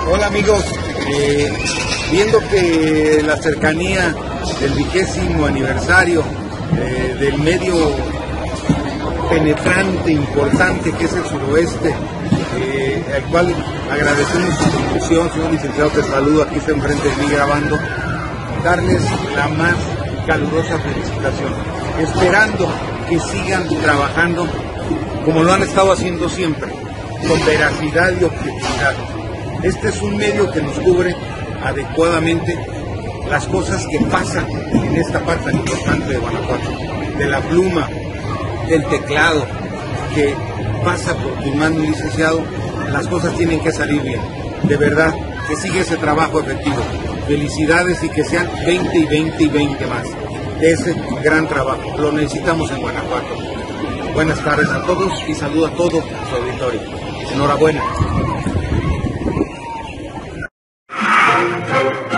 Hola amigos, viendo que la cercanía del 20º aniversario del medio penetrante, importante que es el suroeste, al cual agradecemos su contribución, señor licenciado, te saludo, aquí está enfrente de mí grabando, darles la más calurosa felicitación, esperando que sigan trabajando como lo han estado haciendo siempre, con veracidad y objetividad. Este es un medio que nos cubre adecuadamente las cosas que pasan en esta parte tan importante de Guanajuato, de la pluma, del teclado, que pasa por tu mano, licenciado. Las cosas tienen que salir bien, de verdad, que siga ese trabajo efectivo. Felicidades y que sean 20 y 20 y 20 más. Ese gran trabajo, lo necesitamos en Guanajuato. Buenas tardes a todos y saludo a todo su auditorio. Enhorabuena.